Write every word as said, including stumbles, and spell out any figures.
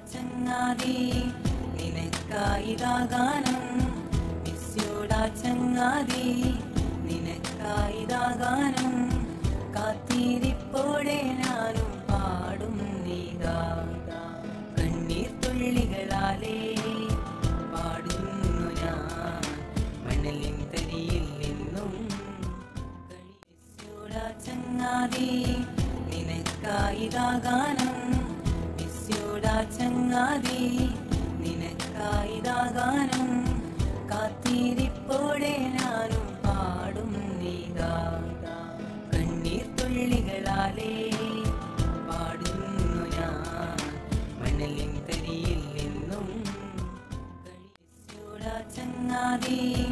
ചങ്ങാതി നിനക്കായിതാ ഗാനം മിസ്യൂടാ ചങ്ങാതി നിനക്കായിതാ ഗാനം കാത്തിരിപ്പോടെ ഞാനും പാടും നീതാ കണ്ണീർ തുള്ളികളാലേ പാടുന്നു ഞാൻ മണലിൻ തരിയിൽ നിന്നും മിസ്യൂടാ ചങ്ങാതി നിനക്കായിതാ ഗാനം മിസ്യൂടാ ചങ്ങാതി നിനക്കായിതാ ഗാനം കാത്തിരിപ്പോടെ ഞാനും പാടും നീതാ കണ്ണീർ തുള്ളികളാലേ പാടുന്നു ഞാൻ മണലിൻ തരിയിൽ നിന്നും മിസ്യൂടാ ചങ്ങാതി